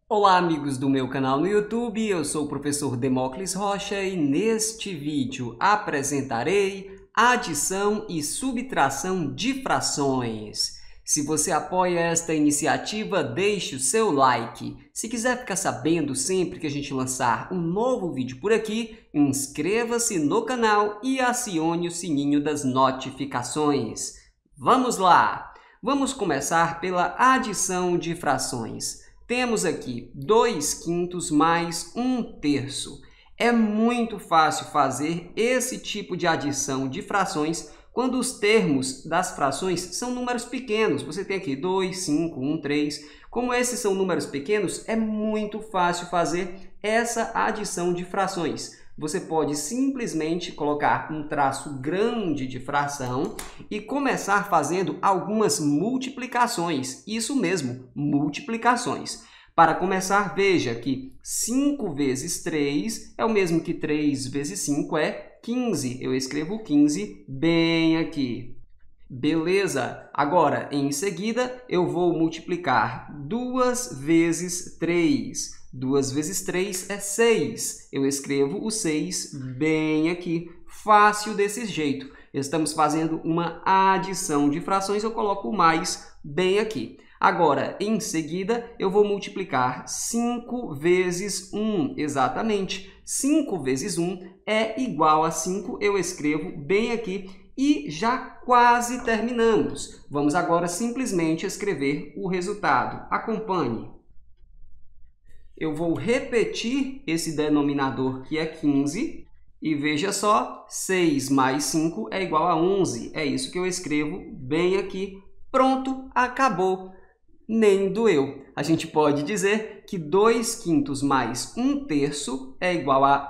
Olá, amigos do meu canal no YouTube, eu sou o professor Demócles Rocha e neste vídeo apresentarei adição e subtração de frações. Se você apoia esta iniciativa, deixe o seu like. Se quiser ficar sabendo sempre que a gente lançar um novo vídeo por aqui, inscreva-se no canal e acione o sininho das notificações. Vamos lá! Vamos começar pela adição de frações. Temos aqui 2/5 mais 1/3. É muito fácil fazer esse tipo de adição de frações quando os termos das frações são números pequenos. Você tem aqui 2, 5, 1, 3. Como esses são números pequenos, é muito fácil fazer essa adição de frações. Você pode simplesmente colocar um traço grande de fração e começar fazendo algumas multiplicações. Isso mesmo, multiplicações. Para começar, veja que 5 vezes 3 é o mesmo que 3 vezes 5 é 15. Eu escrevo 15 bem aqui. Beleza? Agora, em seguida, eu vou multiplicar 2 vezes 3. 2 vezes 3 é 6. Eu escrevo o 6 bem aqui. Fácil desse jeito. Estamos fazendo uma adição de frações, eu coloco o mais bem aqui. Agora, em seguida, eu vou multiplicar 5 vezes 1. Exatamente. 5 vezes 1 é igual a 5. Eu escrevo bem aqui. E já quase terminamos. Vamos agora simplesmente escrever o resultado. Acompanhe. Eu vou repetir esse denominador que é 15 e veja só, 6 mais 5 é igual a 11. É isso que eu escrevo bem aqui. Pronto, acabou. Nem doeu. A gente pode dizer que 2/5 mais 1/3 é igual a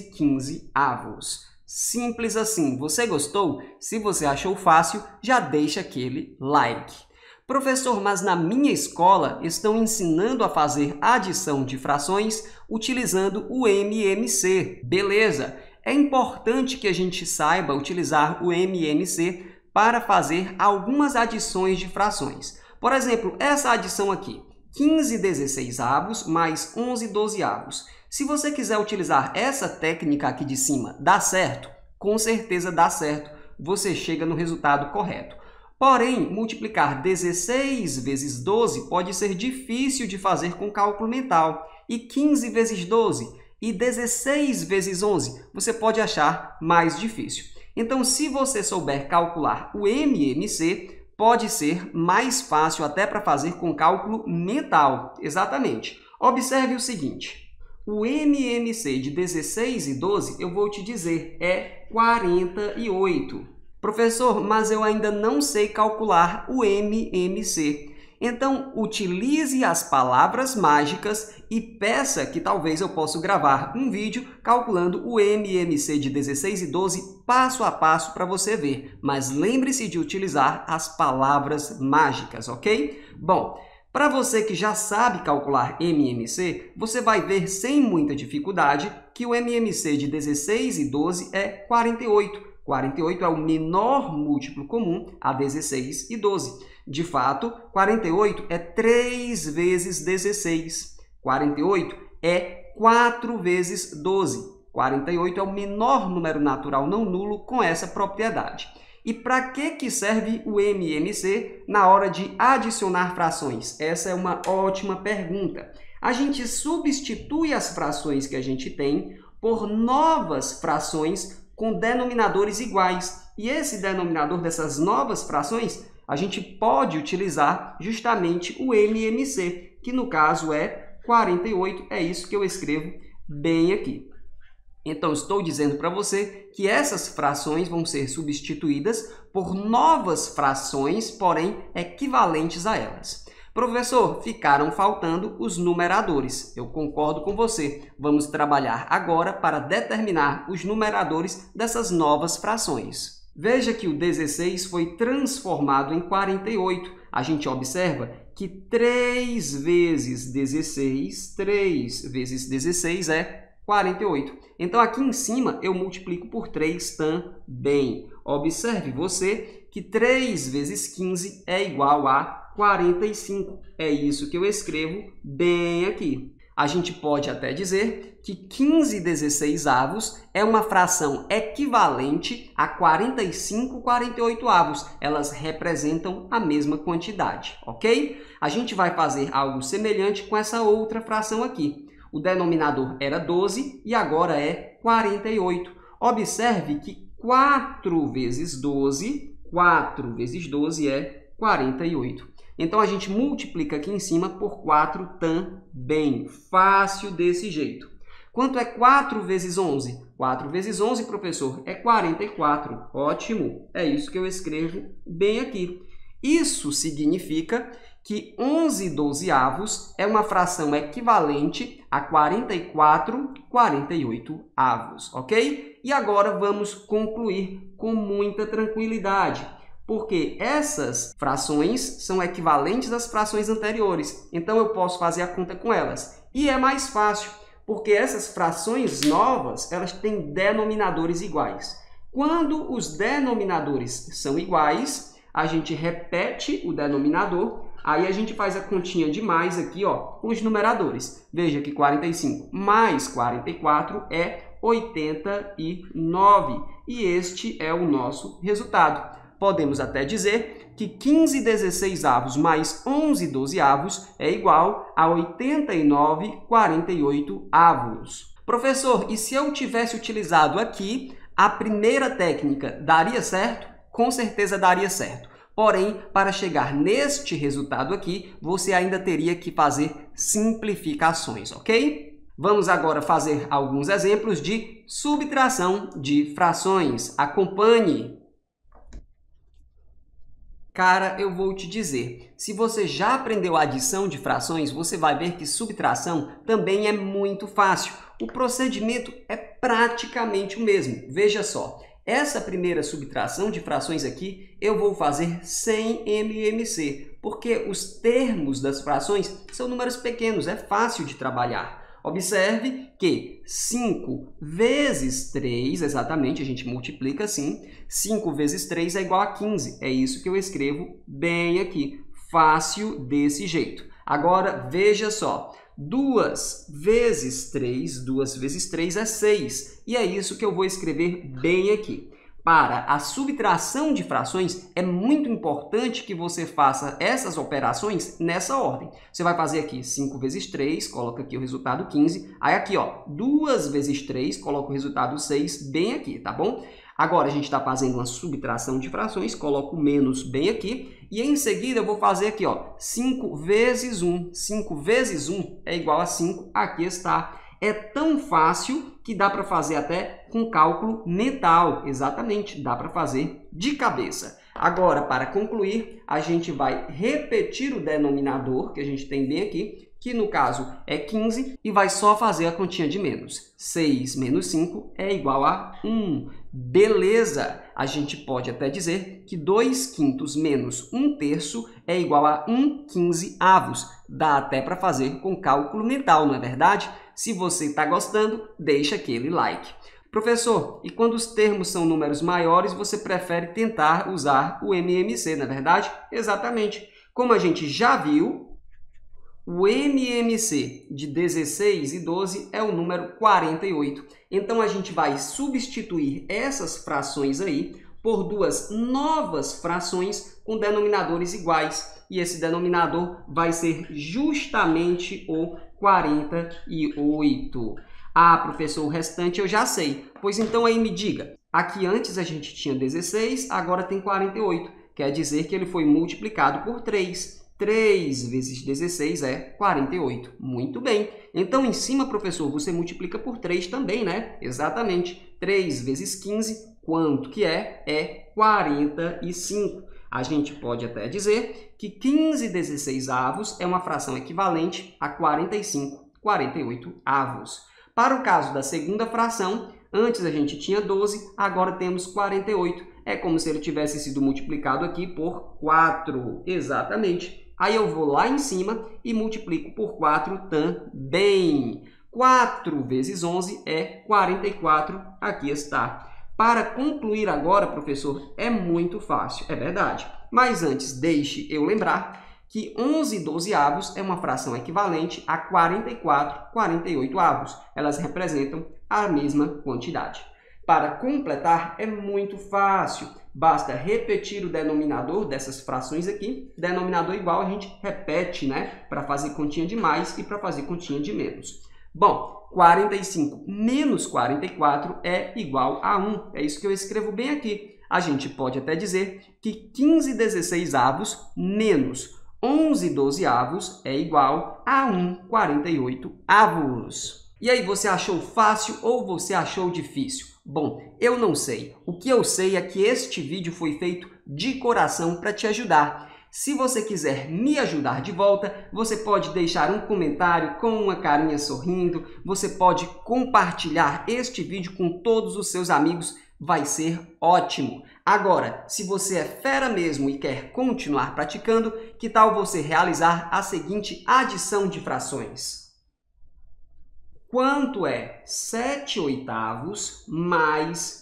11/15. Simples assim. Você gostou? Se você achou fácil, já deixa aquele like. Professor, mas na minha escola estão ensinando a fazer adição de frações utilizando o MMC. Beleza, é importante que a gente saiba utilizar o MMC para fazer algumas adições de frações. Por exemplo, essa adição aqui, 15/16 mais 11/12. Se você quiser utilizar essa técnica aqui de cima, dá certo? Com certeza dá certo, você chega no resultado correto. Porém, multiplicar 16 vezes 12 pode ser difícil de fazer com cálculo mental. E 15 vezes 12 e 16 vezes 11 você pode achar mais difícil. Então, se você souber calcular o MMC, pode ser mais fácil até para fazer com cálculo mental. Exatamente. Observe o seguinte. O MMC de 16 e 12, eu vou te dizer, é 48. Professor, mas eu ainda não sei calcular o MMC. Então, utilize as palavras mágicas e peça que talvez eu possa gravar um vídeo calculando o MMC de 16 e 12 passo a passo para você ver. Mas lembre-se de utilizar as palavras mágicas, ok? Bom, para você que já sabe calcular MMC, você vai ver sem muita dificuldade que o MMC de 16 e 12 é 48. 48 é o menor múltiplo comum a 16 e 12. De fato, 48 é 3 vezes 16. 48 é 4 vezes 12. 48 é o menor número natural não nulo com essa propriedade. E para que serve o MMC na hora de adicionar frações? Essa é uma ótima pergunta. A gente substitui as frações que a gente tem por novas frações com denominadores iguais. E esse denominador dessas novas frações, a gente pode utilizar justamente o MMC, que no caso é 48. É isso que eu escrevo bem aqui. Então, estou dizendo para você que essas frações vão ser substituídas por novas frações, porém equivalentes a elas. Professor, ficaram faltando os numeradores. Eu concordo com você. Vamos trabalhar agora para determinar os numeradores dessas novas frações. Veja que o 16 foi transformado em 48. A gente observa que 3 vezes 16 é 48. Então, aqui em cima, eu multiplico por 3 também. Observe você que 3 vezes 15 é igual a 45. É isso que eu escrevo bem aqui. A gente pode até dizer que 15/16 é uma fração equivalente a 45/48. Elas representam a mesma quantidade, ok? A gente vai fazer algo semelhante com essa outra fração aqui. O denominador era 12 e agora é 48. Observe que 4 vezes 12 é 48. Então, a gente multiplica aqui em cima por 4 também. Fácil desse jeito. Quanto é 4 vezes 11? 4 vezes 11, professor, é 44. Ótimo. É isso que eu escrevo bem aqui. Isso significa que 11/12 é uma fração equivalente a 44/48, ok? E agora vamos concluir com muita tranquilidade, porque essas frações são equivalentes às frações anteriores. Então, eu posso fazer a conta com elas. E é mais fácil, porque essas frações novas, elas têm denominadores iguais. Quando os denominadores são iguais, a gente repete o denominador, aí a gente faz a continha de mais aqui, ó, com os numeradores. Veja que 45 mais 44 é 89. E este é o nosso resultado. Podemos até dizer que 15/16 mais 11/12 é igual a 89/48. Professor, e se eu tivesse utilizado aqui a primeira técnica, daria certo? Com certeza daria certo. Porém, para chegar neste resultado aqui, você ainda teria que fazer simplificações, ok? Vamos agora fazer alguns exemplos de subtração de frações. Acompanhe! Cara, eu vou te dizer, se você já aprendeu a adição de frações, você vai ver que subtração também é muito fácil. O procedimento é praticamente o mesmo. Veja só, essa primeira subtração de frações aqui eu vou fazer sem MMC, porque os termos das frações são números pequenos, é fácil de trabalhar. Observe que 5 vezes 3, exatamente, a gente multiplica assim, 5 vezes 3 é igual a 15. É isso que eu escrevo bem aqui, fácil desse jeito. Agora, veja só, 2 vezes 3 é 6. E é isso que eu vou escrever bem aqui. Para a subtração de frações, é muito importante que você faça essas operações nessa ordem. Você vai fazer aqui 5 vezes 3, coloca aqui o resultado 15. Aí aqui, ó, 2 vezes 3, coloca o resultado 6 bem aqui, tá bom? Agora a gente está fazendo uma subtração de frações, coloco o menos bem aqui. E em seguida eu vou fazer aqui, ó, 5 vezes 1. 5 vezes 1 é igual a 5, aqui está. É tão fácil que dá para fazer até com cálculo mental. Exatamente, dá para fazer de cabeça. Agora, para concluir, a gente vai repetir o denominador que a gente tem bem aqui, que no caso é 15, e vai só fazer a continha de menos. 6 menos 5 é igual a 1. Beleza! A gente pode até dizer que 2/5 menos 1/3 é igual a 1/15. Dá até para fazer com cálculo mental, não é verdade? Se você está gostando, deixa aquele like. Professor, e quando os termos são números maiores, você prefere tentar usar o MMC, não é verdade? Exatamente. Como a gente já viu, o MMC de 16 e 12 é o número 48. Então, a gente vai substituir essas frações aí por duas novas frações com denominadores iguais. E esse denominador vai ser justamente o 48. Ah, professor, o restante eu já sei. Pois então aí me diga, aqui antes a gente tinha 16, agora tem 48. Quer dizer que ele foi multiplicado por 3. 3 vezes 16 é 48. Muito bem. Então, em cima, professor, você multiplica por 3 também, né? Exatamente. 3 vezes 15, quanto que é? É 45. A gente pode até dizer que 15/16 é uma fração equivalente a 45/48. Para o caso da segunda fração, antes a gente tinha 12, agora temos 48. É como se ele tivesse sido multiplicado aqui por 4. Exatamente. Aí eu vou lá em cima e multiplico por 4 também. 4 vezes 11 é 44. Aqui está. Para concluir agora, professor, é muito fácil, é verdade. Mas antes, deixe eu lembrar que 11/12 é uma fração equivalente a 44/48. Elas representam a mesma quantidade. Para completar, é muito fácil. Basta repetir o denominador dessas frações aqui. Denominador igual a gente repete, né? Para fazer continha de mais e para fazer continha de menos. Bom, 45 menos 44 é igual a 1. É isso que eu escrevo bem aqui. A gente pode até dizer que 15/16 menos 11/12 é igual a 1/48. E aí, você achou fácil ou você achou difícil? Bom, eu não sei. O que eu sei é que este vídeo foi feito de coração para te ajudar. Se você quiser me ajudar de volta, você pode deixar um comentário com uma carinha sorrindo, você pode compartilhar este vídeo com todos os seus amigos, vai ser ótimo. Agora, se você é fera mesmo e quer continuar praticando, que tal você realizar a seguinte adição de frações? Quanto é 7/8 mais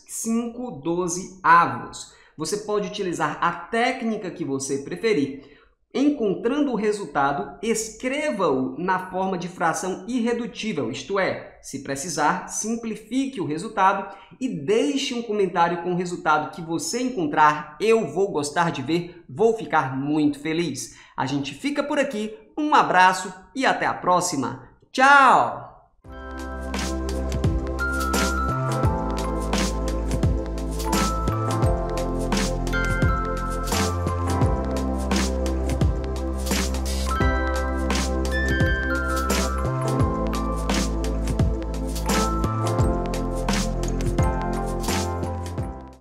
5/12? Você pode utilizar a técnica que você preferir. Encontrando o resultado, escreva-o na forma de fração irredutível, isto é, se precisar, simplifique o resultado e deixe um comentário com o resultado que você encontrar. Eu vou gostar de ver, vou ficar muito feliz. A gente fica por aqui, um abraço e até a próxima. Tchau!